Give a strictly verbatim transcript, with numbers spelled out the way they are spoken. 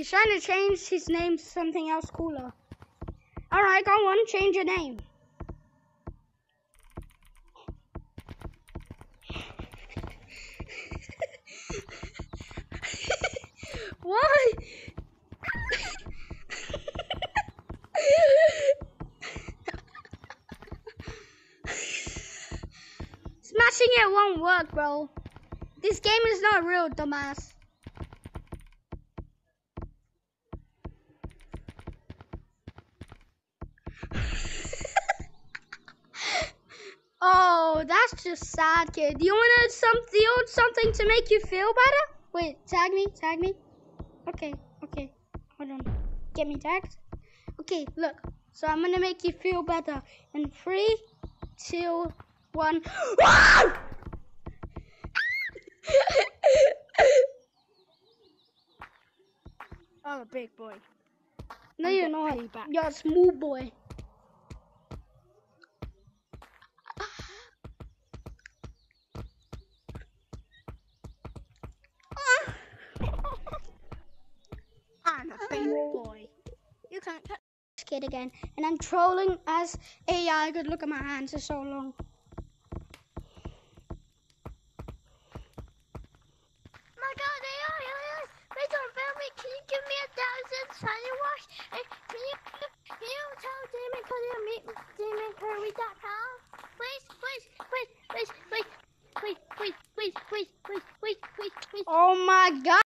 He's trying to change his name to something else cooler. Alright, go on, change your name. Why? Smashing it won't work, bro. This game is not real, dumbass. Oh, that's just sad, kid. Do you want some, do you want something to make you feel better? Wait, tag me, tag me. Okay, okay. Hold on. Get me tagged. Okay, look. So I'm gonna make you feel better. In three, two, one. I'm a big boy. No, I'm you're not. payback. You're a small boy. I'm a big boy. You can't touch Kid again, and I'm trolling as A I. Good, look at my hands. They're so long. my God, A I, A I, please don't fail me. Can you give me a thousand sunny wash? And can you, can you tell Damon Curry to meet Damon Curry dot com? Please, please, please, please, please, please, please, please, please, please, please, please, please. Oh my God.